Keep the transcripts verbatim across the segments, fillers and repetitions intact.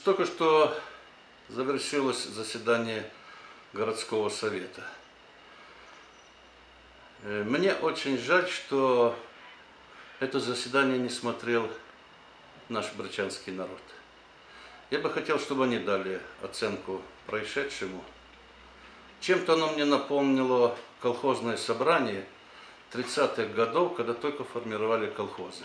Только что завершилось заседание городского совета. Мне очень жаль, что это заседание не смотрел наш брачанский народ. Я бы хотел, чтобы они дали оценку происшедшему. Чем-то оно мне напомнило колхозное собрание тридцатых годов, когда только формировали колхозы.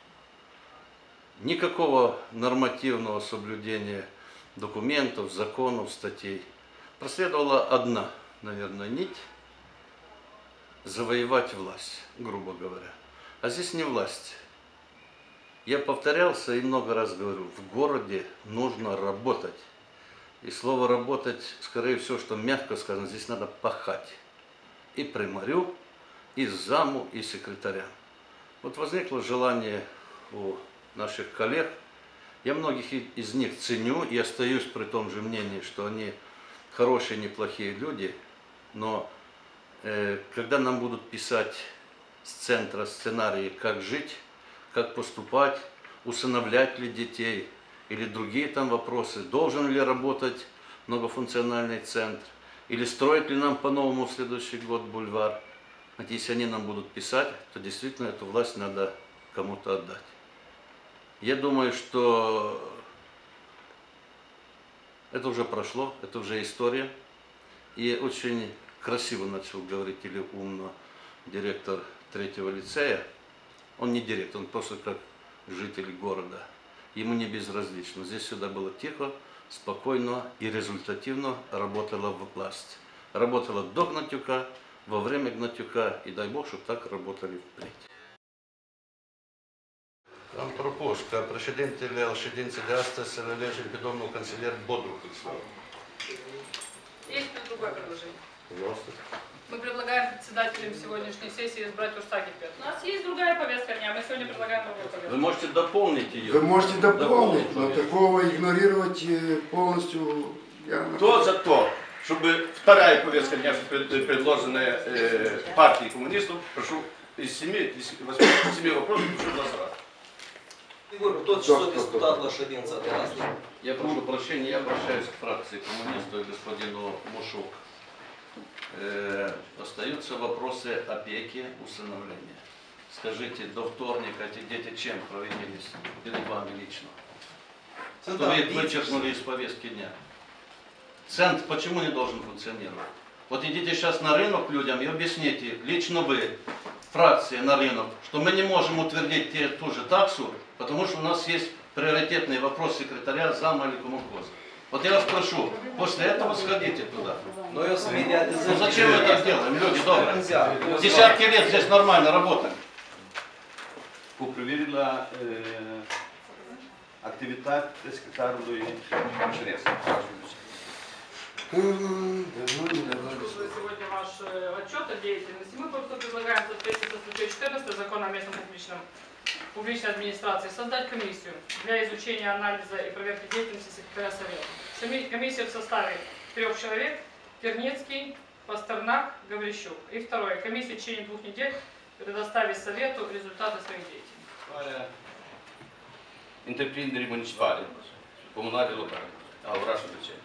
Никакого нормативного соблюдения документов, законов, статей. Проследовала одна, наверное, нить – завоевать власть, грубо говоря. А здесь не власть. Я повторялся и много раз говорю, в городе нужно работать. И слово «работать», скорее всего, что мягко сказано, здесь надо пахать. И примарю, и заму, и секретарям. Вот возникло желание у наших коллег. Я многих из них ценю и остаюсь при том же мнении, что они хорошие, неплохие люди. Но э, когда нам будут писать с центра сценарии, как жить, как поступать, усыновлять ли детей или другие там вопросы, должен ли работать многофункциональный центр, или строить ли нам по-новому в следующий год бульвар. Вот если они нам будут писать, то действительно эту власть надо кому-то отдать. Я думаю, что это уже прошло, это уже история. И очень красиво начал говорить или умно директор третьего лицея. Он не директор, он просто как житель города. Ему не безразлично. Здесь всегда было тихо, спокойно и результативно работала власть. Работала до Гнатюка, во время Гнатюка, и дай Бог, чтобы так работали впредь. Am propus ca președintele al ședinței de astăzi să-l alegem pe domnul consilier Бодru Христоф. Есть другое предложение. Мы предлагаем председателям сегодняшней сессии избрать Урсаки Петр. У нас есть другая повестка дня, мы сегодня предлагаем другую повестку. Вы можете дополнить ее. Вы можете дополнить, но такого игнорировать полностью... Я... Кто за то, чтобы вторая повестка дня, предложенная э, партией коммунистов, прошу из семи, восьми вопросов, прошу голосовать. Тот, что депутат Лошадинца. Я прошу прощения, я обращаюсь к фракции коммунистов и господину Мушук. Э, остаются вопросы опеки, усыновления. Скажите, до вторника эти дети чем провинились перед вами лично? Что вы их вычеркнули из повестки дня? Центр почему не должен функционировать? Вот идите сейчас на рынок людям и объясните, лично вы, фракция на рынок, что мы не можем утвердить те, ту же таксу, потому что у нас есть приоритетный вопрос секретаря, зама или коммунхоза. Вот я вас прошу, после этого сходите туда. Но если ну зачем мы так делаем, люди добрые? Десятки лет здесь нормально работаем. Cu privire la uh, activitatea secretarului Șerez. Сегодня ваш отчет о деятельности. Мы просто предлагаем в соответствии со статьей четырнадцатой Закона о местном публичном, публичной администрации создать комиссию для изучения, анализа и проверки деятельности секретаря совета. Комиссия в составе трех человек: Тернецкий, Пастернак, Гаврищук. И второе. Комиссия в течение двух недель предоставить совету результаты своей деятельности. Întreprinderi municipale, comunale locale, a orașului Brăceni.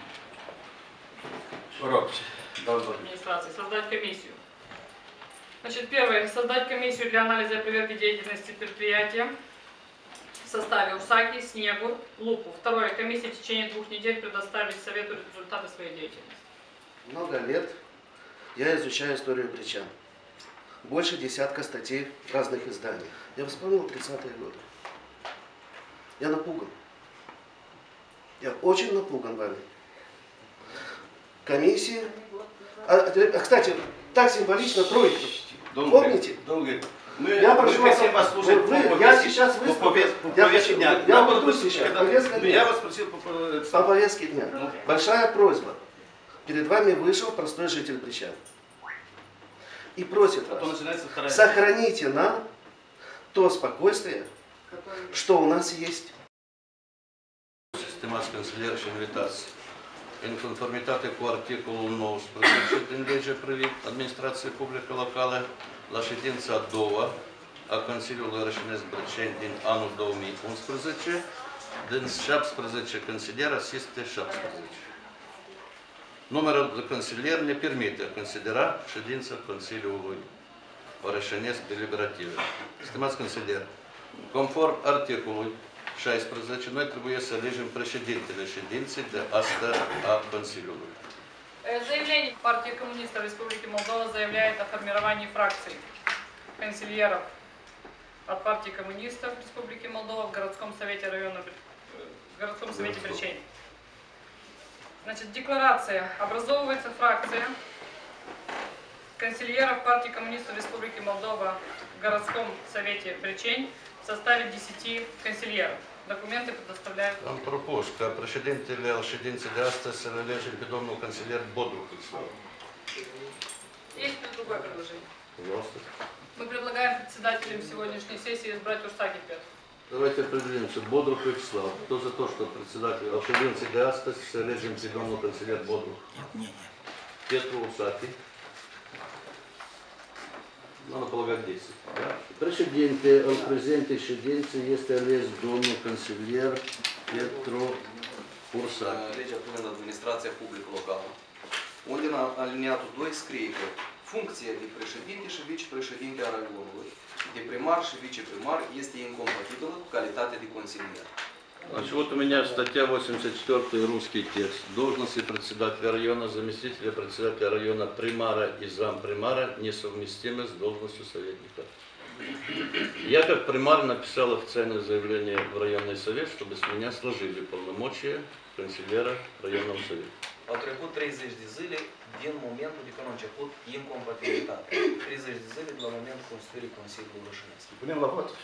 Администрации создать комиссию. Значит, первое. Создать комиссию для анализа и проверки деятельности предприятия в составе Урсаки, Снегур, Лупу. Второе. Комиссия в течение двух недель предоставить совету результаты своей деятельности. Много лет я изучаю историю Бричан. Больше десятка статей в разных изданиях. Я вспомнил тридцатые годы. Я напуган. Я очень напуган вами. Комиссия. А, а, кстати, так символично тройки. Помните? Долго. Мы, я прошу мы вас, хотим вас слушать вы, по, я сейчас по, по, по я, повестке дня. Я буду сейчас. Повестка дня. Я вас спросил по, по, по повестке дня. Ну. Большая просьба. Перед вами вышел простой житель Бричан. И просит а вас, сохраните нам то спокойствие, что у нас есть. Stimați consilieri și invitați, în conformitate cu articolul nouăsprezece din legea privind administrația publică locală, la ședința a doua a Consiliului Rășinesc Brăceni din anul două mii unsprezece, din șaptesprezece consilieri asiste șaptesprezece. Numărul de consilieri ne permite a considera ședința Consiliului Orășenesc deliberative. Stimați consilieri, conform articolului șaisprezece, noi trebuie să alegem președintele ședinței de astăzi a Consiliului. Заявление партии коммунистов Республики Молдова заявляет о формировании фракций консильеров от партии коммунистов Республики Молдова в городском совете района, в городском совете Бречень. Значит, декларация. Образовывается фракция консильеров партии коммунистов Республики Молдова в городском совете Бречень в составе десяти консильеров. Документы предоставляют. Am propus ca președintele al ședinței de astăzi să-l alegem pe domnul consilier Bodru Câțlav. Есть ли другое предложение? Пожалуйста. Мы предлагаем председателем сегодняшней сессии избрать Урсаки Петр. Давайте определимся. Бодрух Вячеслав. Кто за то, что председатель al ședinței de astăzi să alegem pe domnul consilier Bodruch? Petru Урсаки. Надо полагать десять. Președinte al prezentei ședințe este ales domnul consilier Petru Ursac. Legea privind administrația publică locală, unde în aliniatul doi scrie că funcția de președinte și vicepreședinte a raionului, de primar și viceprimar, este incompatibilă cu calitatea de consilier. Значит, вот у меня статья восемьдесят четыре, русский текст. Должности председателя района, заместителя председателя района, примара и зампримара несовместимы с должностью советника. Я как примар написал официальное заявление в районный совет, чтобы с меня сложили полномочия консильера районного совета. Au trecut treizeci de zile din momentul de când a început incompatibilitatea. treizeci de zile de la momentul constituirii Consiliului Orășenesc. Punem la vot.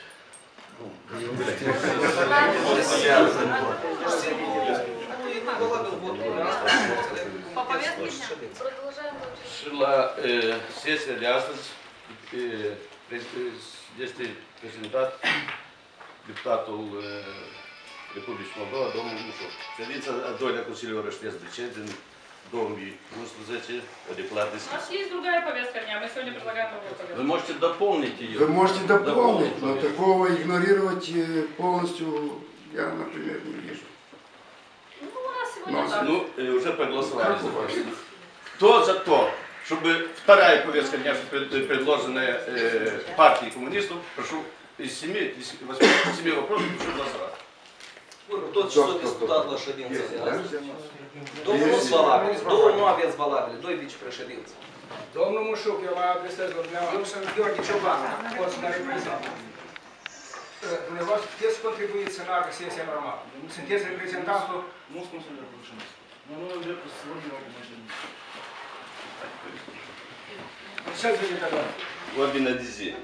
По повестке дня? Продолжаем Și la uh, sesia de astăzi uh, este prezentat deputatul uh, Republicii Moldova, domnul Mușov. Ședința a doilea Consiliu Orășenesc Briceni din două mii unsprezece a declarat У deschis. нас есть другая повестка дня. Мы сегодня предлагаем другую повестку. Вы можете дополнить ее. Вы можете дополнить, но такого игнорировать э, полностью я, например, не вижу. Ну, у нас сегодня Ну, так. Ну, э, уже проголосовали. Кто за то, чтобы вторая повестка дня, пред- предложенная э, партией коммунистов, прошу из семи, восьми, семи вопросов, прошу голосовать. Tot ce s-a discutat la ședința de astăzi. Două nu sunt valabile, două nu aveți valabile, doi vicepreședinți. Domnul Mușuc, eu mă adresez la dumneavoastră. Eu sunt Gheorghe Cioban, fost mă reprezentant. Dumneavoastră puteți să contribuiți în largă sesia normală. Sunteți reprezentantul? Nu spun să le rușinesc. Nu, nu, eu să vorbim la urmă. Ce ați venit acum? Ordinea de zi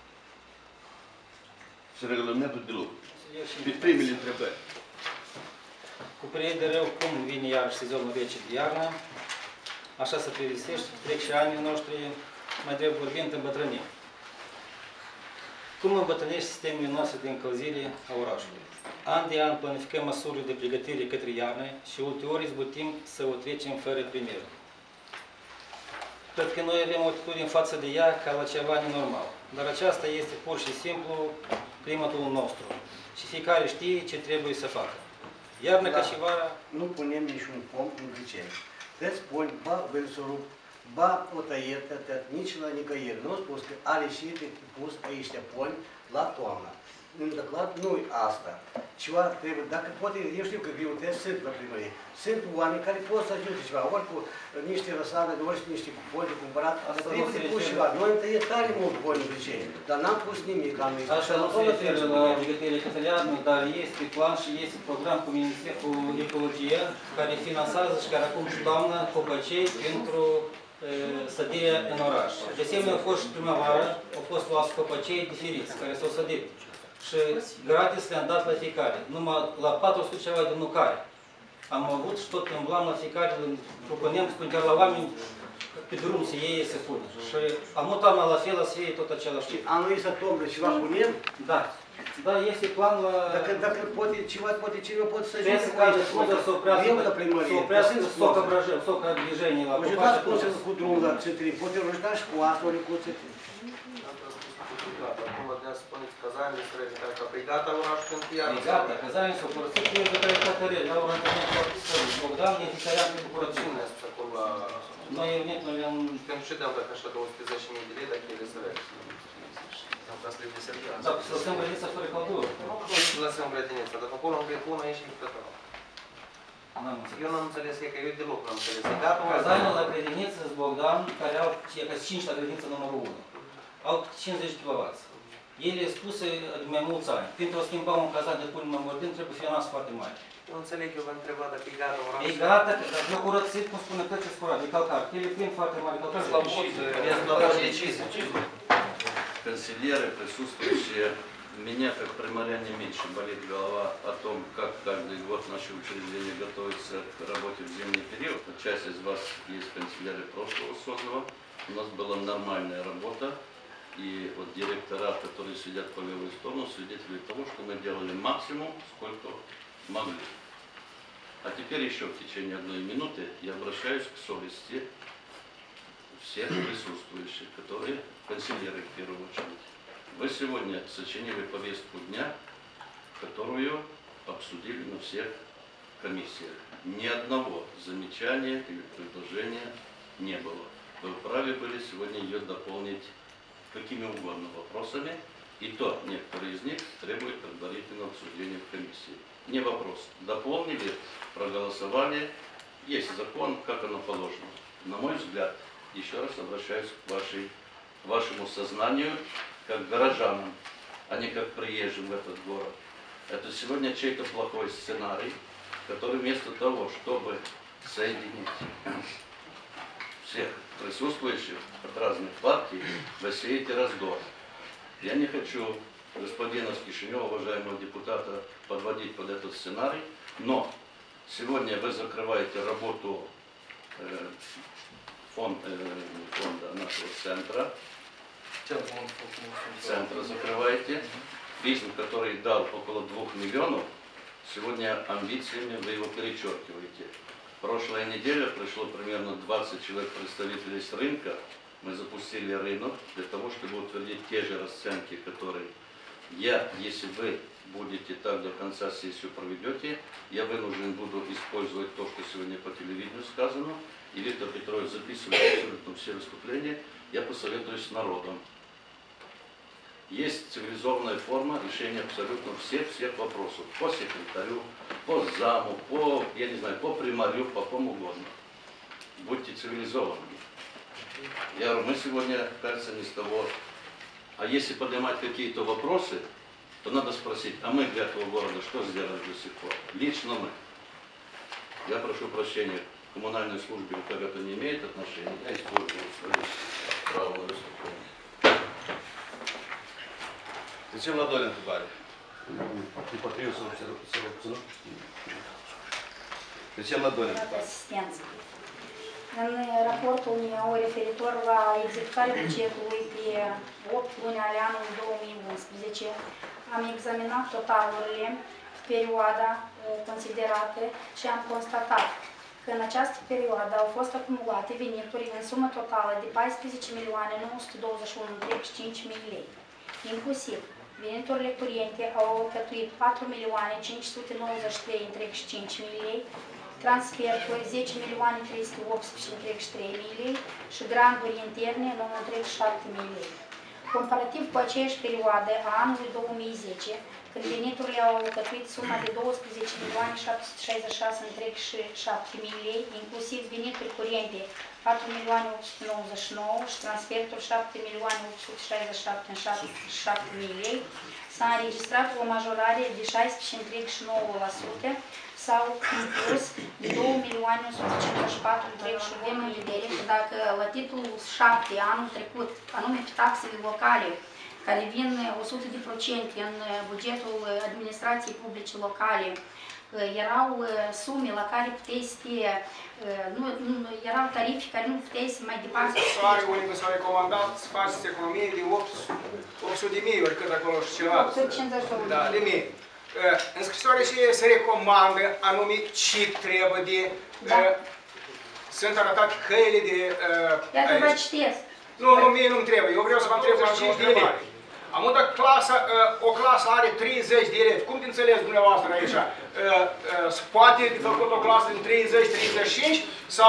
și regulamentul de lucru. Pe primele întrebări. Cuprinde rău cum vine iarăși sezonul rece de iarnă, așa se prevestește, trec și anii noștri, mai drept vorbind, îmbătrânim. Cum îmbătrânește sistemul nostru de încălzire a orașului? An de an planificăm măsuri de pregătire către iarnă și ulterior izbutim să o trecem fără primire. Cred că noi avem o atitudine față de ea ca la ceva nenormal, dar aceasta este pur și simplu climatul nostru și fiecare știe ce trebuie să facă. Iarnă ca și vara, nu punem niciun pom în Briceni. Toți poni, ba Vâlsurul, ba o tăietă, nici la nicăieri. Nu spus că are și de pus aici poni la toamnă. În declar nu-i asta. Ceva trebuie, dacă poate, eu știu că greutăți sunt la primărie. Sunt oameni care pot să ajute ceva, ori cu niște răsadă, ori cu niște boli de cumpărat, dar trebuie de pus ceva. Noi am tăiat tare mult boli în Briceni, dar n-am pus nimic. Am așa nu se referă la pregătire către iarnă, dar este plan și este program cu Ministerul Ecologie care finanțează și care acum și toamnă copăcei pentru sădirea în oraș. De asemenea, au fost și primăvară, au fost luați copăcei diferiți care s-au sădit. Și gratis le-am dat la fiecare, numai la patru sute ceva de nucare. Am avut și tot îmblam la fiecare, propunem, spun chiar la oameni, pe drum să iei, să pună. Și am mutat la fel, să iei tot același lucru. Anul ăsta toamnă ceva punem? Da. Da, este plan la... Dacă, dacă poate ceva, poate cineva poate să trebuie să cadă slugă, să oprească, să oprească soca brăjă, soca движение la Ajutați poate cu drumul la țătrii, poate ajuta și cu asta, ori cu țătrii. Gata, acum vă spuneți Kazani, despre care că e gata orașul pentru iarnă. E gata, Kazani s-a părăsit, eu de care hotărâre, la o întâlnire foarte stări. Bogdan e ficarea pentru curățenie. Cine a spus acolo la... Noi eu net, noi le-am... Pentru ce deam dacă așa două sute zece mii de lei, dacă ele să vezi? Am ca să le deservează. Dacă să lăsăm grădinița fără căldură. Nu că să lăsăm grădinița, dar acolo în grădină aici e lucrătorul. N-am înțeles. Eu n-am înțeles, e că eu deloc n-am înțeles. E gata orașul. Kazani la grădiniță s Bogdan, care au, e ca cinci la grădiniță numărul unu. Au cincizeci de kilowați. Ele sunt spuse de mai mulți ani. Pentru a schimba un cazan de pune mai vorbim, trebuie finanțe foarte mari. Nu înțeleg, eu vă întreba dacă e gata orașul. E gata, că dacă eu curățit, cum spune că ce curat, de calcar. Ele plin foarte mari calcar. La mod, я luat decizie. Консильеры, присутствующие, меня как примаря не меньше болит голова о том, как каждый год наши учреждения готовятся к работе в зимний период. Часть из вас есть консильеры прошлого созыва. У нас была нормальная работа. И вот директора, которые сидят по левую сторону, свидетели того, что мы делали максимум, сколько могли. А теперь еще в течение одной минуты я обращаюсь к совести всех присутствующих, которые консильеры в первую очередь. Вы сегодня сочинили повестку дня, которую обсудили на всех комиссиях. Ни одного замечания или предложения не было. Вы вправе были сегодня ее дополнить какими угодно вопросами, и то некоторые из них требуют предварительного обсуждения в комиссии. Не вопрос. Дополнили, проголосовали. Есть закон, как оно положено. На мой взгляд, еще раз обращаюсь к вашей, вашему сознанию, как горожанам, а не как приезжим в этот город. Это сегодня чей-то плохой сценарий, который вместо того, чтобы соединить всех присутствующих от разных партий, вы сеете раздор. Я не хочу господина с Кишинева, уважаемого депутата, подводить под этот сценарий, но сегодня вы закрываете работу э, фонд, э, фонда нашего центра, центра закрываете, бизнес, который дал около двух миллионов, сегодня амбициями вы его перечеркиваете. Прошлая неделя пришло примерно двадцать человек представителей с рынка. Мы запустили рынок для того, чтобы утвердить те же расценки, которые я, если вы будете так до конца сессию проведете, я вынужден буду использовать то, что сегодня по телевидению сказано. И Виктор Петрович записывает абсолютно все выступления. Я посоветуюсь с народом. Есть цивилизованная форма решения абсолютно всех-всех вопросов. По секретарю, по заму, по, я не знаю, по примарю, по кому угодно. Будьте цивилизованными. Я говорю, мы сегодня, кажется, не с того. А если поднимать какие-то вопросы, то надо спросить, а мы для этого города что сделали до сих пор? Лично мы. Я прошу прощения, к коммунальной службе, как это не имеет отношения, я использую свое право на выступление. Зачем Ладонин întrebare? Împotrivă să obținut? Zicem Ладонин întrebare. Asistență. În raportul meu referitor la executarea bugetului pe opt luni ale anului două mii unsprezece, am examinat totalurile perioada considerată și am constatat că în această perioadă au fost acumulate venituri în sumă totală de paisprezece milioane nouă sute douăzeci și unu virgulă cinci mii lei. Inclusiv, veniturile curente au alcătuit patru milioane cinci sute nouăzeci și trei virgulă cinci mii lei, transferuri zece milioane trei sute optsprezece virgulă trei mii lei și granturi interne nouă virgulă șapte mii lei. Comparativ cu aceeași perioadă a anului două mii zece, când veniturile au alcătuit suma de douăsprezece milioane șapte sute șaizeci și șase virgulă șapte mii lei, inclusiv venituri curente patru milioane opt sute nouăzeci și nouă și transferuri șapte milioane opt sute șaizeci și șapte virgulă șapte mii lei, s-a înregistrat o majorare de șaisprezece virgulă nouă la sută sau în plus de două milioane o sută cincizeci și patru virgulă șapte mii de lei. Dacă la titlul șapte anul trecut, anume pe taxele locale, care vin o sută la sută în bugetul administrației publice locale, erau sume la care puteai să te, nu, nu, erau tarife care nu puteai să mai departe. Soare unică s-a recomandat să faceți economie de opt sute de mii, oricât acolo și ceva. opt sute cincizeci și două Da, de mii. În scrisoarea și se recomandă anume ce trebuie de... Da. Sunt arătate căile de... Iată vă citesc. Nu, nu, mie nu-mi trebuie. Eu vreau să vă întreb la o întrebare. Am dacă clasa, o clasă are treizeci de elevi, cum te înțeleți dumneavoastră aici? Se poate de făcut o clasă din treizeci treizeci și cinci sau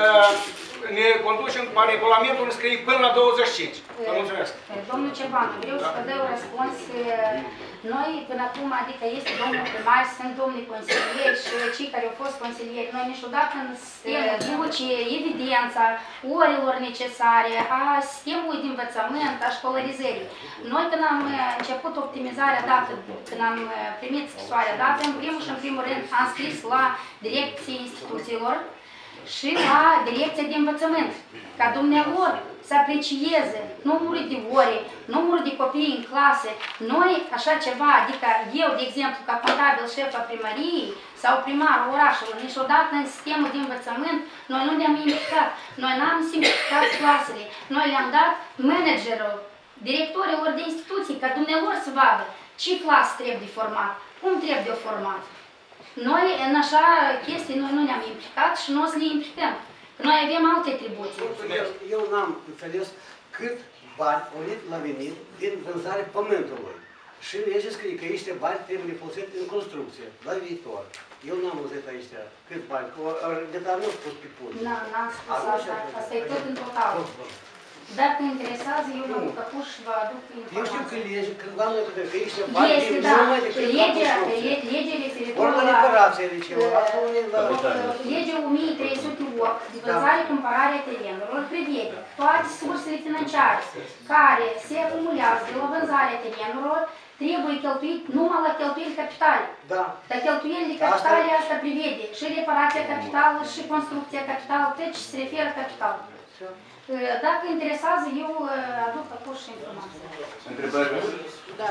ne conducem pe regulamentul, ne scrie până la douăzeci și cinci? Vă mulțumesc. Domnul Ceban, vreau să vă dau un răspuns. Noi până acum, adică este domnul primar, sunt domnii consilieri și cei care au fost consilieri, noi niciodată nu suntem duce evidența orelor necesare, a sistemului de învățământ, a școlarizării. Noi când am început optimizarea dată, când am primit scrisoarea dată, în primul și în primul rând am scris la direcții instituțiilor și la direcția de învățământ, ca dumnealor să aprecieze numărul de ore, numărul de copii în clase. Noi, așa ceva, adică eu, de exemplu, ca contabil șef a primăriei sau primarul orașului, niciodată în sistemul de învățământ, noi nu ne-am implicat. Noi n-am simplificat clasele. Noi le-am dat managerul, directorilor de instituții, ca dumnealor să vadă ce clasă trebuie format, cum trebuie format. Noi, în așa chestii, noi nu ne-am implicat și nu o să ne implicăm. Noi avem alte atribuții. Eu, eu n-am înțeles cât bani au venit la venit din vânzarea pământului. Și legea scrie că niște bani trebuie folosite în construcție, la viitor. Eu n-am auzit aici cât bani, că de dar nu spus pe pun. Nu, n-am spus asta. Asta e tot în total. Dacă interesează, eu mă duc acum și vă aduc informații. Eu știu că lege, că la noi că niște bani este, din da, numai decât la construcție. legea referitoare Ori la reparație de ceva, asta unii la... Legea o mie trei sute opt, de vânzare, cumpărare terenurilor, prevede toate sursele financiare care se acumulează de la vânzarea terenurilor trebuie cheltuit numai la cheltuieli capitale. Da. Dar cheltuielile capitale asta, asta prevede și reparația capitală și construcția capitală, tot ce se referă capital. Dacă interesează, eu aduc acolo și informații. Întrebări? Da.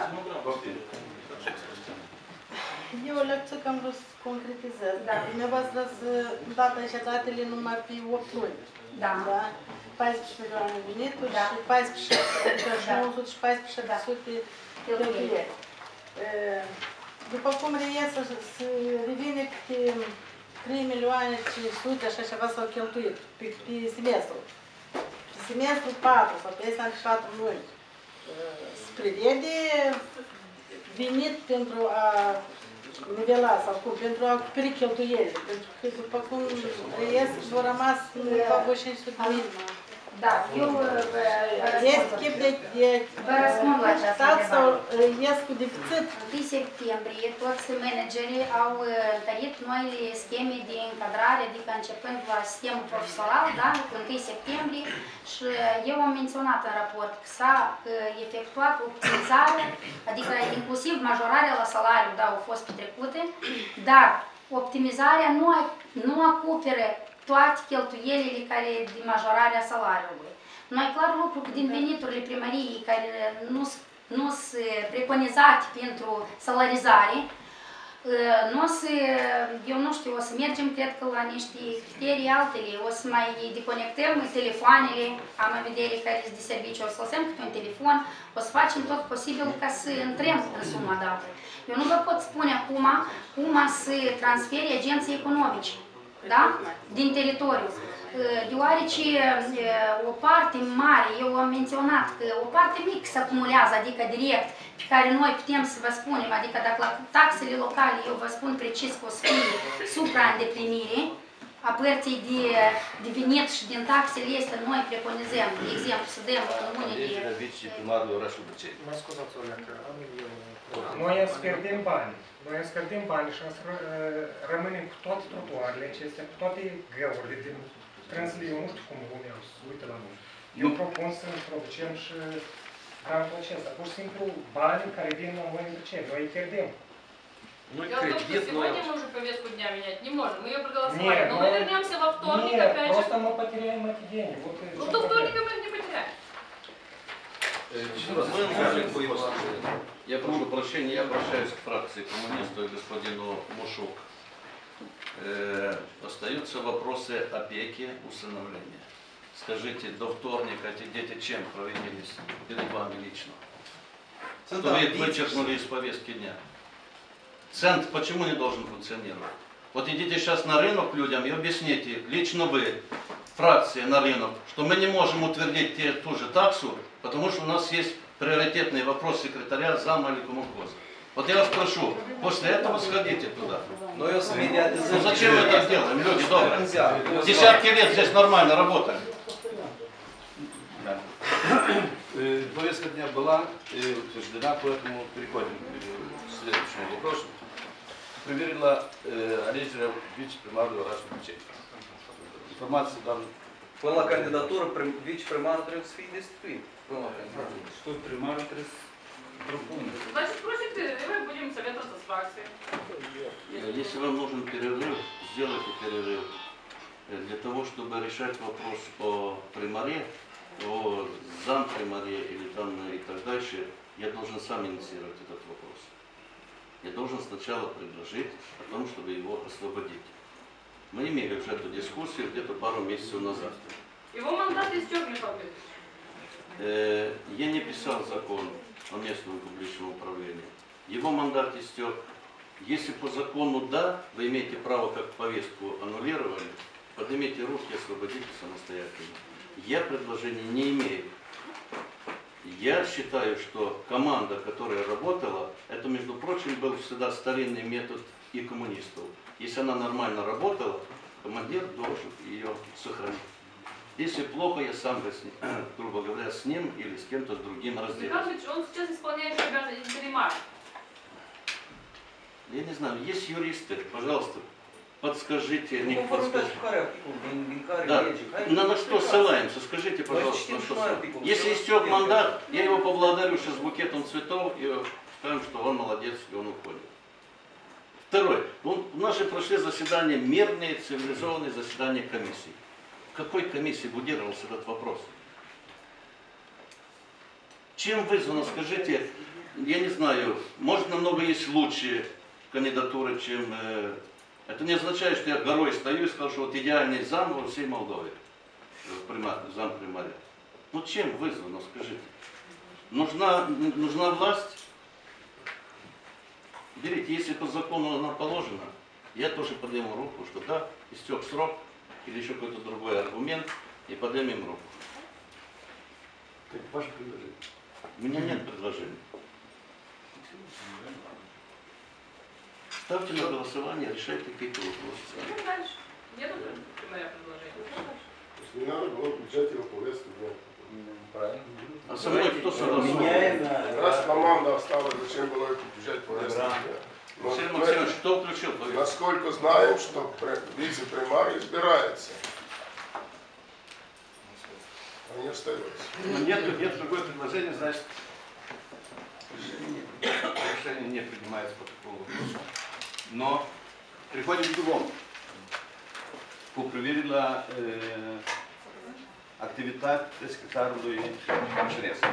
Eu o lecție că am vrut să concretizez. Da. Dumneavoastră ați dat aici datele numai pe opt luni. Da. Da? paisprezece milioane venituri da. și paisprezece nouă sute și paisprezece da. cheltuieli. După cum reiese, se revine că trei milioane cinci sute, așa ceva s-au cheltuit pe, pe semestru. Pe semestru patru sau pe este patru luni. Se prevede venit pentru a nivela sau cum, pentru a acoperi cheltuielile. Pentru că, după cum reiese, vor rămas undeva cinci sute de mii. Da, eu este chip de, de vă răspund la această stat sau întrebare. ies cu deficit? În septembrie, toți managerii au întărit noile scheme de încadrare, adică începând la sistemul profesional, da, cu întâi septembrie, și eu am menționat în raport că s-a efectuat optimizarea, adică inclusiv majorarea la salariu, da, au fost petrecute, dar optimizarea nu, nu acoperă toate cheltuielile care de majorarea salariului. Noi clar lucru că din veniturile primăriei care nu nu sunt preconizate pentru salarizare, nu o să, eu nu știu, o să mergem, cred că la niște criterii altele, o să mai deconectăm telefoanele, am în vedere care sunt de serviciu, o să lăsăm câte un telefon, o să facem tot posibil ca să intrăm în suma dată. Eu nu vă pot spune acum cum să transferi agenții economici, da? Din teritoriu. Deoarece o parte mare, eu am menționat că o parte mică se acumulează, adică direct, pe care noi putem să vă spunem, adică dacă la taxele locale, eu vă spun precis că o să fie supra-îndeplinire a părții de, de venit și din taxele este, noi preconizăm, de exemplu, să dăm în unele de... Viceprimarul orașului Băceni. Mă scuzați, Olea, că am eu... Noi îți pierdem bani. Noi îți pierdem bani și rămânem cu toate trotuarele acestea, cu toate găurile din trânsele. Eu nu știu cum lumea se uită la noi. Eu propun să ne producem și grantul acesta. Pur și simplu, banii care vin la noi în Băceni, noi îi pierdem. Дело в том, что сегодня мы уже повестку дня менять не можем, мы ее проголосовали, но мы вернемся во вторник Нет, опять же. просто мы потеряем эти деньги. Вот ну до вторника мы их не потеряем. Я прошу прощения, я обращаюсь к фракции коммунистов и господину Мушук. Э, остаются вопросы опеки, усыновления. Скажите, до вторника эти дети чем провинились перед вами лично? Что вы их вычеркнули из повестки дня? Центр почему не должен функционировать? Вот идите сейчас на рынок людям и объясните, лично вы, фракция на рынок, что мы не можем утвердить те, ту же таксу, потому что у нас есть приоритетный вопрос секретаря, зама или коммунхоза. Вот я вас прошу, после этого сходите туда. Но ее сменять Ну зачем мы это делаем, люди добрые? Десятки лет здесь нормально работали. Да. Э, Повестка дня была э, утверждена, поэтому переходим к следующему вопросу. Проверила э, Олежа вице-премьера Рашпичей. Информация там. Până la candidatură, prim- viceprimarul trebuie să fie destituit. Până la candidatură. Что примарul trebuie să propună. Значит, просит перерыва, будем советоваться с фракцией. Если вам нужен перерыв, сделайте перерыв. Для того, чтобы решать вопрос о примаре, о зампримаре или там и так дальше, я должен сам инициировать этот вопрос. Я должен сначала предложить о том, чтобы его освободить. Мы имели уже эту дискуссию где-то пару месяцев назад. Его мандат истек, Михаил Петрович. Э, Я не писал закон о местном публичном управлении. Его мандат истек. Если по закону да, вы имеете право как повестку аннулировали, поднимите руки и освободите самостоятельно. Я предложения не имею. Я считаю, что команда, которая работала, это, между прочим, был всегда старинный метод и коммунистов. Если она нормально работала, командир должен ее сохранить. Если плохо, я сам, грубо говоря, с ним или с кем-то другим Михаил разделаюсь. Петрович, он сейчас исполняет обязанности интеримара. Я не знаю, есть юристы, пожалуйста, подскажите. Ну, не conformitate подскажите. cu care articol, din, din care Да, lege, hai, на, на что explicați. ссылаемся? Скажите, пожалуйста, чтим, на что что ссылаемся. артикул. Если Все истек равно мандат, я его поблагодарю сейчас букетом цветов и скажем, что он молодец и он уходит. Второе. Ну, у нас же прошли заседания, мирные, цивилизованные заседания комиссии. В какой комиссии будировался этот вопрос? Чем вызвано, скажите, я не знаю, может намного есть лучшие кандидатуры, чем... Э, это не означает, что я горой стою и скажу, что вот идеальный зам во всей Молдове, примар, зам примаря. Ну чем вызвано, скажите? Нужна, нужна власть? Берите, если по закону она положена, я тоже подниму руку, что да, истек срок, или еще какой-то другой аргумент, и поднимем руку. Так, ваше предложение. У меня нет предложений. Ставьте на голосование, решайте какие-то вопросы. Идем дальше. Нету примеря предложения. Не надо было включать его в повестку дня. Правильно. А со мной кто согласовал? Меняем Раз команда осталась, зачем было это включать в повестку дня? Но Василий мы, Максимович, кто включил повестку? насколько знаем, что пре- вице-примар избирается. А не остается. Но нет, нет другое предложение, значит, решение не принимается по такому вопросу. Но приходим к другому. Проверила э, активитет секретарului Конференции.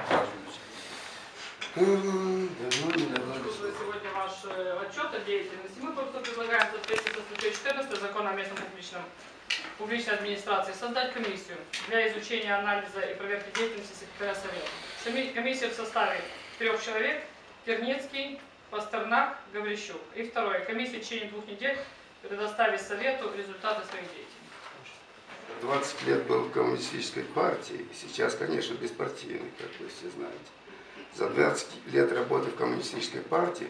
Слушали сегодня ваш э, отчет о деятельности. Мы просто предлагаем в соответствии со статьей четырнадцатой Закона о местном публичном, публичной администрации создать комиссию для изучения, анализа и проверки деятельности секретаря Совета. Сами- Комиссия в составе трех человек: Тернецкий, Пастернак, Гаврищук. И второе. Комиссия в течение двух недель предоставить Совету результаты своей деятельности. двадцать лет был в коммунистической партии, сейчас, конечно, беспартийный, как вы все знаете. За двадцать лет работы в коммунистической партии,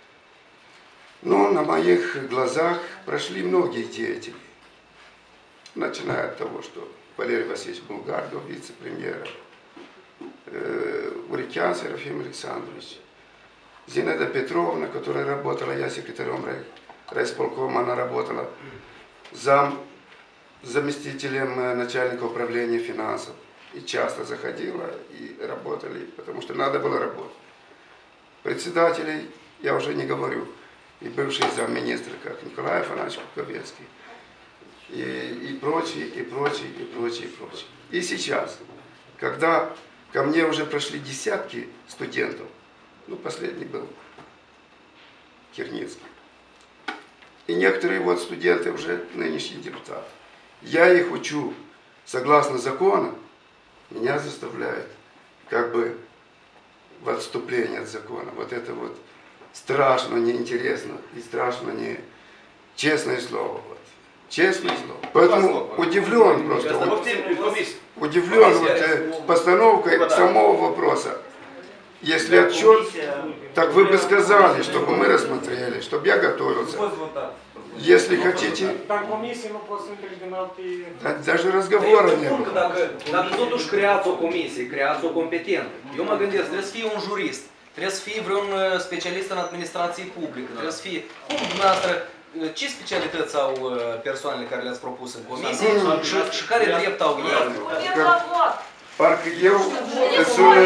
но на моих глазах прошли многие деятели. Начиная от того, что Валерий Васильевич Булгардов, вице-премьер, э, Урикян Серафим Александрович, Зинаида Петровна, которая работала, я секретарем рай, райисполкома, она работала зам, заместителем начальника управления финансов. И часто заходила и работали, потому что надо было работать. Председателей я уже не говорю, и бывший замминистра, как Николай Афанасьевич Куковецкий, и, и прочие, и прочие, и прочие, и прочие. И сейчас, когда ко мне уже прошли десятки студентов, ну, последний был Кирницкий, и некоторые вот студенты уже нынешние депутаты, я их учу согласно закону, меня заставляют как бы в отступление от закона. Вот это вот страшно, неинтересно и страшно не... Честное слово. Вот. Честное слово. Поэтому удивлен просто. Вот, удивлен вот, э, постановкой самого вопроса. Если отчет, так вы бы сказали, чтобы мы рассмотрели, чтобы я готовился. Если хотите, Dar comisie nu pot să intre din alte... да, даже разговора не Spun că было. dacă, dacă totuși creați o comisie, creați o competentă, eu mă gândesc, trebuie să fie un jurist, trebuie să fie vreun uh, specialist în administrație publică, trebuie să fie, cum dumneavoastră, uh, ce specialități au uh, persoanele care le-ați propus în comisie și, și care drept au ei? Parcă eu sună...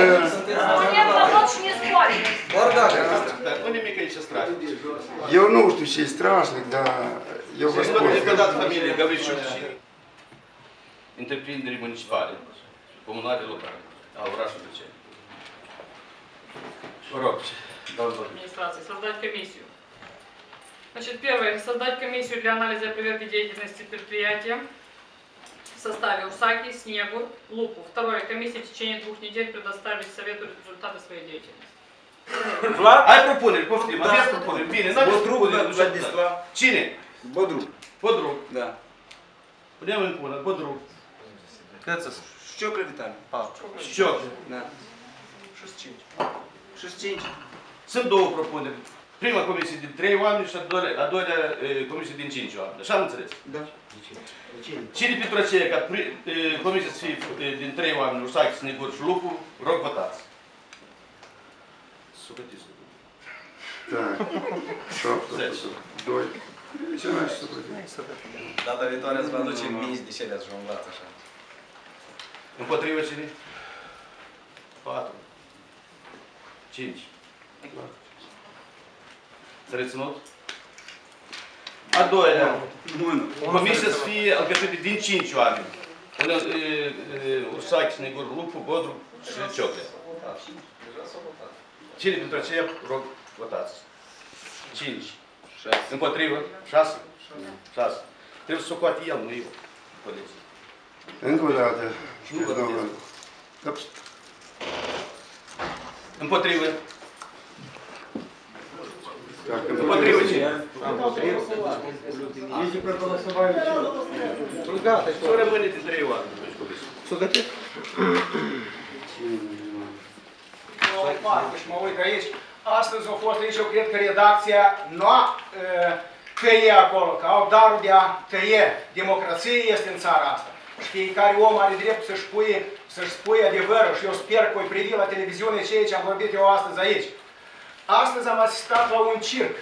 Doar dacă. Dar nu nimic aici strașnic. Eu nu știu ce e strașnic, dar eu vă spun. Este dat familie Gavrișciuc și întreprinderi municipale, comunale locale, a orașului Băceni. Vă rog, domnul Администрации создать комиссию. Значит, первое, создать комиссию для анализа и проверки деятельности предприятия в составе УСАКИ, СНЕГУ, ЛУПу. Второе, комиссия в течение двух недель предоставить совету результаты своей деятельности. Vlad? Ai propuneri, poftim, aveți propuneri. Bine, n-aveți propuneri. Cine? Бодрук. Бодрук. Да. Punem în pună, Бодрук. Cât să Șcioclă Vitali. Șcioc. Da. șaizeci și cinci. șaizeci și cinci. Sunt două propuneri. Prima comisie din trei oameni și a doilea, a doilea e, comisie din cinci oameni. Așa am înțeles. Da. Cine pentru aceea ca pri, e, comisie să fie e, din trei oameni, Usachi, Snegur și Lupu, rog votați. Sufătiți. Da. șapte, doi. Ce mai să Data viitoare îți vă aduce mici de cele ați jonglat așa. Împotrivă cine? patru. cinci. S-a reținut? A doilea. Comisia să fie alcătuită din cinci oameni. Ursachi, Snegur, Lupu, Bodru și Cioclea. Cine dintre aceia, rog, votați. cinci. Împotrivă? șase. șase. Trebuie să o coate el, nu eu. Colegii. Încă o dată. Nu vă Domnul. Împotrivă? Împotrivă cine? Împotrivă. Ești проголосовали. Gata, să rămâne din trei oameni. Să gătesc? Marcu și mă uit aici. Astăzi a fost aici, eu cred că redacția nu a tăie acolo, că au darul de a tăie. Democrație este în țara asta. Și fiecare om are dreptul să-și spui, să-și spui adevărul și eu sper că voi privi la televiziune ceea ce am vorbit eu astăzi aici. Astăzi am asistat la un circ,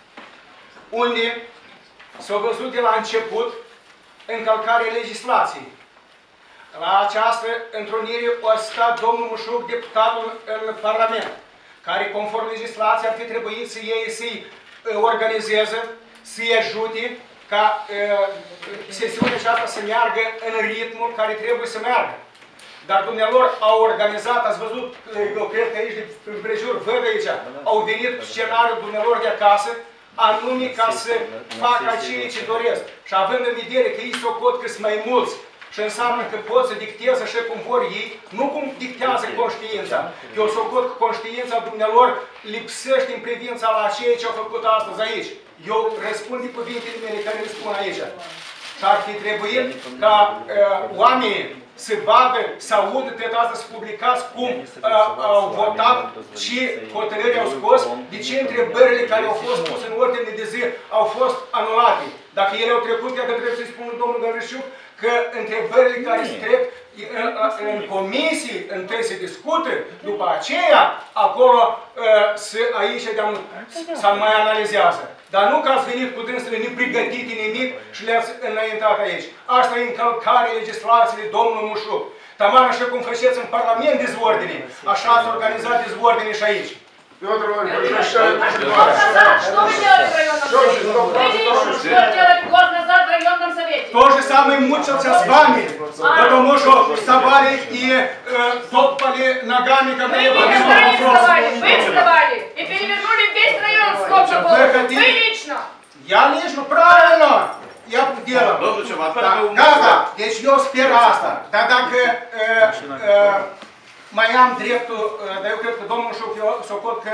unde s-a văzut de la început încălcarea legislației. La această întrunire a stat domnul Mușuc, deputatul în Parlament, care, conform legislației, ar fi trebuit să iei, să-i organizeze, să-i ajute ca uh, sesiunea aceasta să meargă în ritmul care trebuie să meargă. Dar dumnealor au organizat, ați văzut, eu cred că aici, de împrejur, văd aici, au venit scenariul dumnealor de acasă, anume ca să facă ceea ce doresc. Și având în vedere că ei socot că sunt mai mulți, și înseamnă că pot să dicteze așa cum vor ei, nu cum dictează conștiința. Eu socot că conștiința dumnealor lipsește în privința la ceea ce au făcut astăzi aici. Eu răspund de cuvintele mele care le spun aici. Și ar fi trebuit ca uh, oamenii să vadă, să audă tot asta, să publicați cum uh, au votat, ce hotărâri au scos, de ce întrebările care au fost puse în ordine de zi au fost anulate. Dacă ele au trecut, iată trebuie să-i spun domnul Gavrișciuc că întrebările care se trec în, în comisii întâi se discută, după aceea acolo se, aici se mai analizează. Dar nu că ați venit cu dânsele nepregătite nimic și le-ați înaintat aici. Asta e încălcare legislației domnul Mușuc. Taman așa cum faceți în Parlament dezordine, așa ați organizat dezordine și aici. Петр Иванович, Что вы делали в районном совете? Вы лично что делали год назад в районном совете? То же самое мучился с вами, потому что вставали и э, топали ногами, когда я поднимал вопрос. Вы вставали и перевернули весь район, сколько было. Вы лично. Я лично, правильно, я делал. Da, gata, deci eu sper asta. Dar dacă uh, uh, mai am dreptul, dar eu cred că domnul Șuc, eu socot că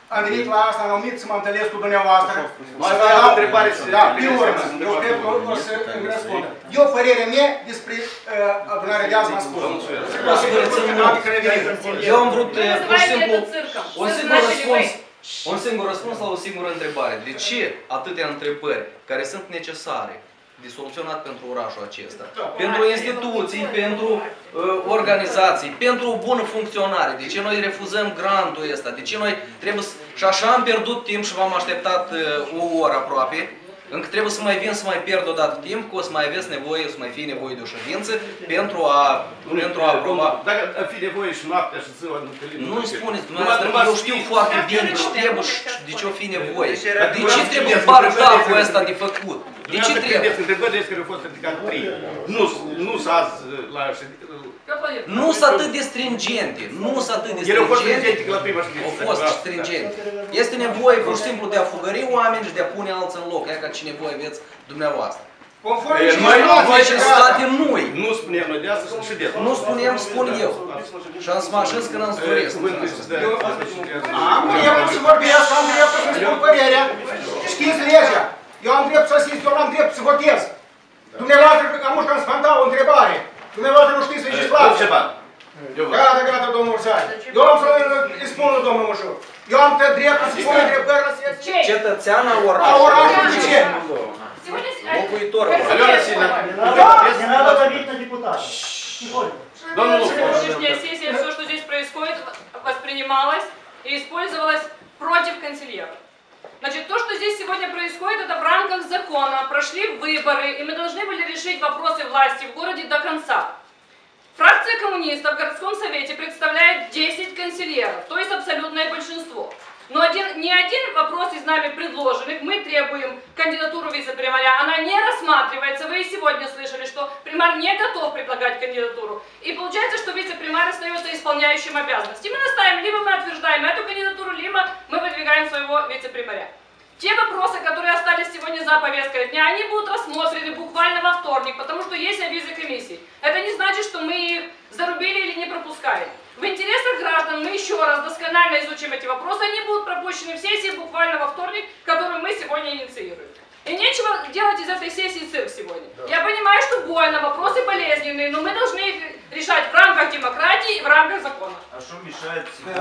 am venit la asta, am umit să mă întâlnesc cu dumneavoastră. Mai asta e o întrebare. Da, pe urmă, eu cred că o să îmi răspundă. Eu, părerea mea despre uh, adunarea de azi m-am spus. Eu am vrut uh, pur și simplu un Să singur знаете ли răspuns. вы? Un singur răspuns la o singură întrebare. De ce atâtea întrebări care sunt necesare de soluționat pentru orașul acesta? Pentru instituții, pentru uh, organizații, pentru o bună funcționare. De ce noi refuzăm grantul ăsta? De ce noi trebuie să... Și așa am pierdut timp și v-am așteptat uh, o oră aproape. Încă trebuie să mai vin să mai pierd o dată timp, că o să mai aveți nevoie, o să mai fie nevoie de o ședință pentru a, pentru a aproba. Dacă ar fi nevoie și noaptea și ziua nu întâlnim. Nu-mi spuneți, dumneavoastră, eu știu foarte bine ce trebuie și de ce o fi nevoie. De ce trebuie bardacul ăsta de făcut? De ce trebuie? Întrebările care au fost ridicate trei. Nu, nu s-a azi la ședință. Nu sunt atât de stringente, nu sunt atât de Ele au fost stringente. stringente la prima ședință. Au fost stringente. Este nevoie pur și simplu de a fugări oameni și de a pune alții în loc, e ca ce nevoie aveți dumneavoastră. Conform E, ce noi nu Voi ce state noi. Nu spunem noi de asta și de asta. Nu spunem, spun eu. Și am să mă așez când îmi doresc. Am dreptul să vorbesc, am dreptul să spun părerea. Știți legea. Eu am dreptul să asist, eu am dreptul să votez. Dumneavoastră, am ușcă am spantau o întrebare. Dumneavoastră nu știți legislația. Gata, gata, domnul Ursai. Eu am să îi spun lui domnul Mușu. Eu am tot dreptul să spun întrebări la sesiune. Cetățean a La orașului. orașul de ce? Locuitor. Алена Сильна. Не надо давить на депутата. Сегодняшняя сессия, все, что здесь происходит, воспринималось и использовалось против канцельера. Значит, то, что здесь сегодня происходит, это в рамках закона. Прошли выборы, и мы должны были решить вопросы власти в городе до конца. Фракция коммунистов в городском совете представляет десять канцельеров, то есть абсолютное большинство. Но один, ни один вопрос из нами предложенных, мы требуем кандидатуру вице-примаря, она не рассматривается. Вы и сегодня слышали, что примар не готов предлагать кандидатуру. И получается, что вице-примар остается исполняющим обязанности. Мы настаиваем, либо мы утверждаем эту кандидатуру, либо мы выдвигаем своего вице-примаря. Те вопросы, которые остались сегодня за повесткой дня, они будут рассмотрены буквально во вторник, потому что есть авизы комиссий. Это не значит, что мы их зарубили или не пропускаем. В интересах граждан мы еще раз досконально изучим эти вопросы, они будут пропущены в сессии буквально во вторник, которую мы сегодня инициируем. И нечего делать из этой сессии цирк сегодня. Да. Я понимаю, что больно, вопросы болезненные, но мы должны их решать в рамках демократии и в рамках закона. А что мешает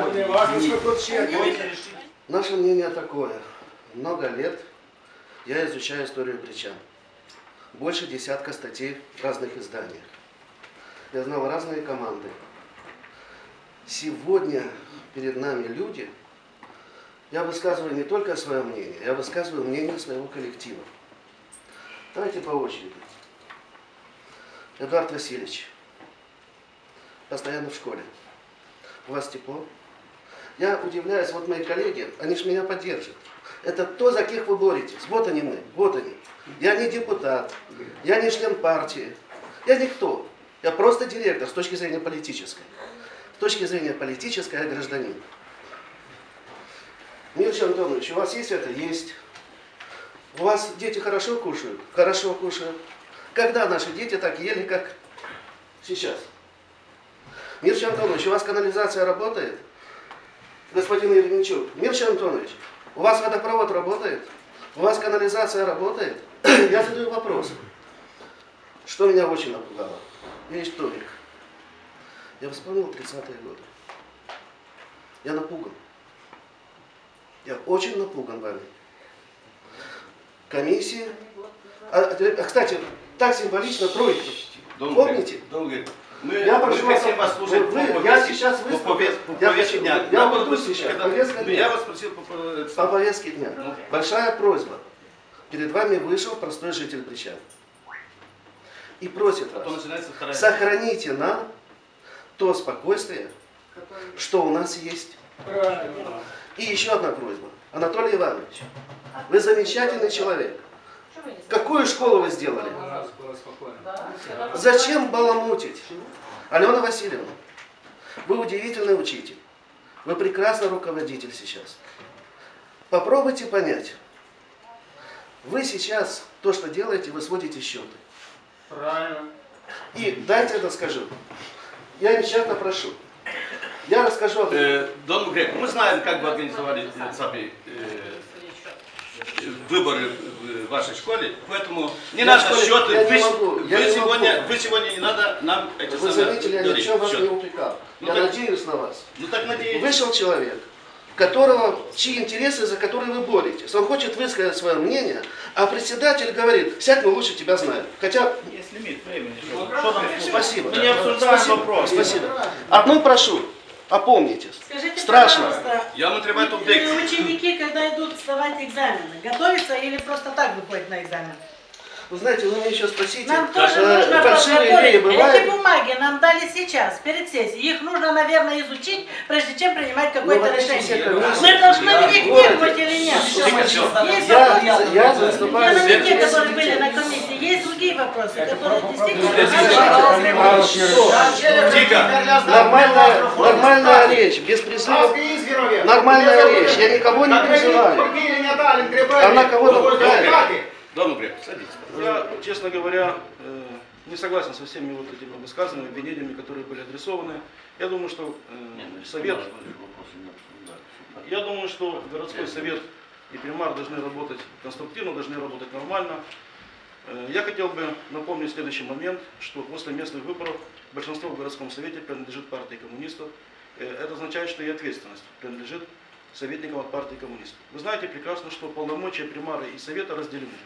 сегодня? Наше мнение такое. Много лет я изучаю историю Бричан. Больше десятка статей в разных изданиях. Я знал разные команды. Сегодня перед нами люди, я высказываю не только свое мнение, я высказываю мнение своего коллектива. Давайте по очереди. Эдуард Васильевич, постоянно в школе. У вас тепло? Я удивляюсь, вот мои коллеги, они ж меня поддержат. Это то, за кем вы боретесь. Вот они мы, вот они. Я не депутат, я не член партии, я никто. Я просто директор с точки зрения политической. С точки зрения политической я гражданин. Мирча Антонович, у вас есть это? Есть. У вас дети хорошо кушают? Хорошо кушают. Когда наши дети так ели, как сейчас? Мирча Антонович, у вас канализация работает? Господин Еремичук, Мирча Антонович, у вас водопровод работает? У вас канализация работает? Я задаю вопрос. Что меня очень напугало? Я историк. Я вспомнил тридцатые годы. Я напуган. Я очень напуган вами. Комиссии. А, а, кстати, так символично тройки. Помните? Мы, я прошу мы вас, хотим послушать вы, по я повестке, сейчас по выступлю. повестке, по Я, повестке дня. я Нам буду было сейчас. когда- Повестка Ну, дня. я вас спросил по, по- По повестке дня. Ну. Большая просьба. Перед вами вышел простой житель Бричан. И просит а то вас, начинается вторая. сохраните нам то спокойствие, что у нас есть. И еще одна просьба. Анатолий Иванович, вы замечательный человек. Какую школу вы сделали? Зачем баламутить? Алена Васильевна, вы удивительный учитель. Вы прекрасный руководитель сейчас. Попробуйте понять. Вы сейчас то, что делаете, вы сводите счеты. Правильно. И дайте это скажу. Я нечаянно прошу. Я расскажу об этом. Э, Дон Грек, мы знаем, как вы организовали э, сами э, выборы в вашей школе, поэтому не Я надо школе- счеты. я Вы, не могу, я вы не сегодня, могу. вы сегодня не надо нам эти Вы самые заметили, я ни в говорить чем вас счет. не упрекал. Ну Я так- надеюсь на вас. Ну так надеюсь. Вышел человек, которого, чьи интересы, за которые вы боретесь. Он хочет высказать свое мнение, а председатель говорит, сядь, мы лучше тебя знаем. Хотя... Есть лимит времени. Что там? Спасибо. Мы не обсуждаем Спасибо. вопрос. Спасибо. Одно прошу, опомнитесь. Скажите, Страшно. пожалуйста, Я вам треба тут э, ученики, когда идут сдавать экзамены, готовятся или просто так выходят на экзамен? Вы знаете, вы мне еще спросите, Нам тоже э, нужно фальшивые идеи подготовить. Эти бывают? бумаги нам дали сейчас, перед сессией. Их нужно, наверное, изучить, прежде чем принимать какое-то Ну, вот эти все решение. комиссии. Мы должны в них Вот. вникнуть или нет? Есть Я, вопросы. я заступаю Я за на те, интересы которые были детей. на комиссии, есть другие вопросы, которые А действительно... что? Нормальная, нормальная речь, без призыва. Нормальная речь, я никого не призываю. Она кого-то пугает. Дон Грек, садитесь. Я, честно говоря, э, не согласен со всеми вот этими высказанными обвинениями, которые были адресованы. Я думаю, что э, совет, я думаю, что городской совет и примар должны работать конструктивно, должны работать нормально. Э, Я хотел бы напомнить следующий момент, что после местных выборов большинство в городском совете принадлежит партии коммунистов. Э, Это означает, что и ответственность принадлежит советникам от партии коммунистов. Вы знаете прекрасно, что полномочия примара и совета разделены.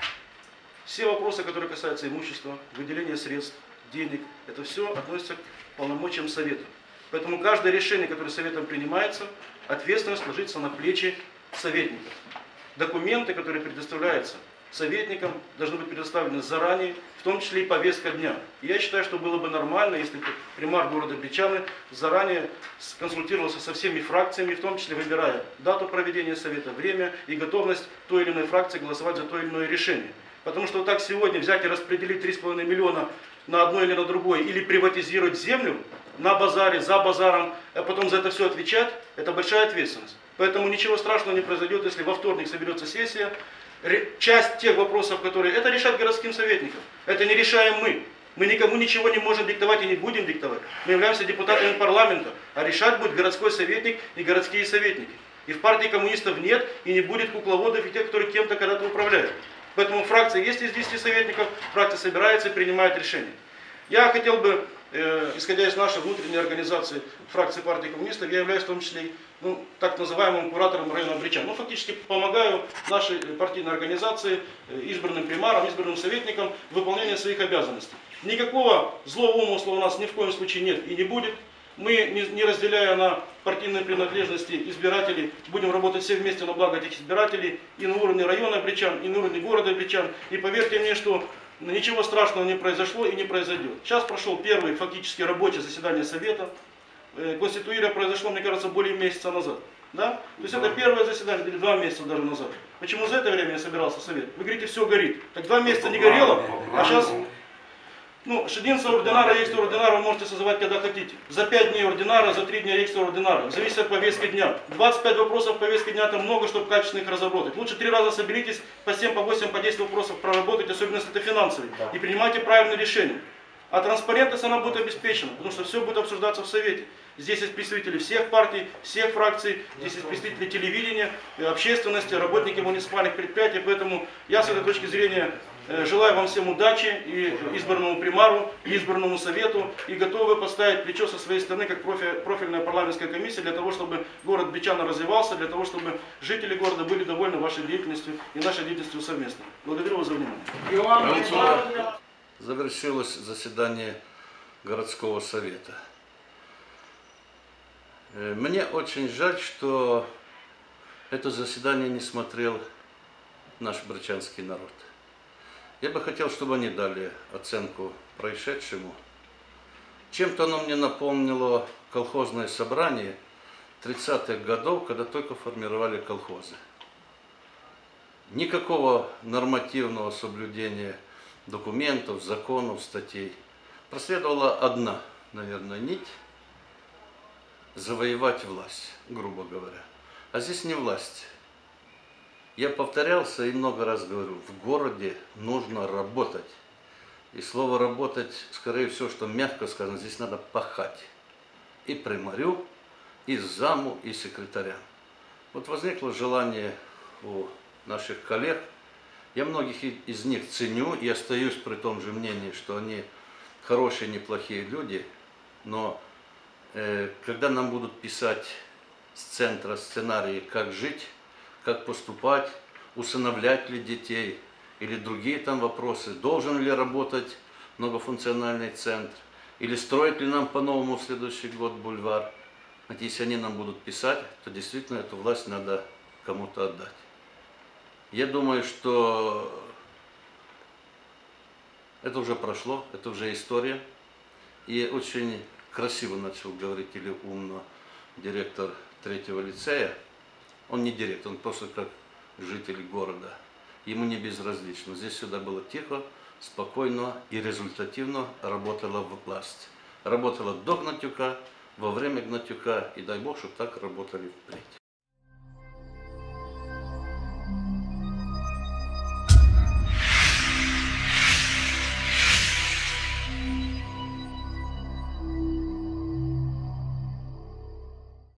Все вопросы, которые касаются имущества, выделения средств, денег, это все относится к полномочиям совета. Поэтому каждое решение, которое советом принимается, ответственность ложится на плечи советников. Документы, которые предоставляются советникам, должны быть предоставлены заранее, в том числе и повестка дня. И я считаю, что было бы нормально, если бы примар города Бричаны заранее консультировался со всеми фракциями, в том числе выбирая дату проведения совета, время и готовность той или иной фракции голосовать за то или иное решение. Потому что вот так сегодня взять и распределить три с половиной миллиона на одно или на другое, или приватизировать землю на базаре, за базаром, а потом за это все отвечать, это большая ответственность. Поэтому ничего страшного не произойдет, если во вторник соберется сессия. Часть тех вопросов, которые... Это решать городским советникам. Это не решаем мы. Мы никому ничего не можем диктовать и не будем диктовать. Мы являемся депутатами парламента, а решать будет городской советник и городские советники. И в партии коммунистов нет и не будет кукловодов и тех, которые кем-то когда-то управляют. Поэтому фракция есть из десяти советников, фракция собирается и принимает решения. Я хотел бы, э, исходя из нашей внутренней организации фракции партии коммунистов, я являюсь в том числе ну, так называемым куратором района Бричан. Ну, фактически помогаю нашей партийной организации, э, избранным примарам, избранным советникам в выполнении своих обязанностей. Никакого злого умысла у нас ни в коем случае нет и не будет. Мы, не, не разделяя на партийные принадлежности избирателей, будем работать все вместе на благо этих избирателей и на уровне района Бричан, и на уровне города Бричан. И поверьте мне, что ничего страшного не произошло и не произойдет. Сейчас прошел первый фактически рабочее заседание Совета. Конституирование произошло, мне кажется, более месяца назад. Да? То есть это первое заседание, или два месяца даже назад. Почему за это время не собирался Совет? Вы говорите, все горит. Так два месяца не горело, а сейчас... Ну, единица ординара, экстра ординара вы можете созывать когда хотите. За пять дней ординара, за три дня экстра ординара. Зависит от повестки дня. двадцать пять вопросов повестки дня это много, чтобы качественно их разработать. Лучше три раза соберитесь, по семь, по восемь, по десять вопросов проработать, особенно если это финансовые. И принимайте правильные решения. А транспарентность она будет обеспечена, потому что все будет обсуждаться в Совете. Здесь есть представители всех партий, всех фракций, здесь есть представители телевидения, общественности, работники муниципальных предприятий. Поэтому я с этой точки зрения желаю вам всем удачи и избранному примару, и избранному совету, и готовы поставить плечо со своей стороны, как профильная парламентская комиссия, для того, чтобы город Бричана развивался, для того, чтобы жители города были довольны вашей деятельностью и нашей деятельностью совместно. Благодарю вас за внимание. Завершилось заседание городского совета. Мне очень жаль, что это заседание не смотрел наш бричанский народ. Я бы хотел, чтобы они дали оценку происшедшему. Чем-то оно мне напомнило колхозное собрание тридцатых годов, когда только формировали колхозы. Никакого нормативного соблюдения документов, законов, статей. Проследовала одна, наверное, нить – завоевать власть, грубо говоря. А здесь не власть. Я повторялся и много раз говорю, в городе нужно работать. И слово «работать», скорее всего, что мягко сказано, здесь надо пахать. И примарю, и заму, и секретарям. Вот возникло желание у наших коллег, я многих из них ценю и остаюсь при том же мнении, что они хорошие, неплохие люди, но э, когда нам будут писать с центра сценарии, как жить, как поступать, усыновлять ли детей или другие там вопросы, должен ли работать многофункциональный центр, или строить ли нам по-новому в следующий год бульвар, если они нам будут писать, то действительно эту власть надо кому-то отдать. Я думаю, что это уже прошло, это уже история. И очень красиво начал говорить или умно директор третьего лицея. Он не директор, он просто как житель города. Ему не безразлично. Здесь всегда было тихо, спокойно и результативно работала власть. Работала до Гнатюка, во время Гнатюка, и дай Бог, чтобы так работали впредь.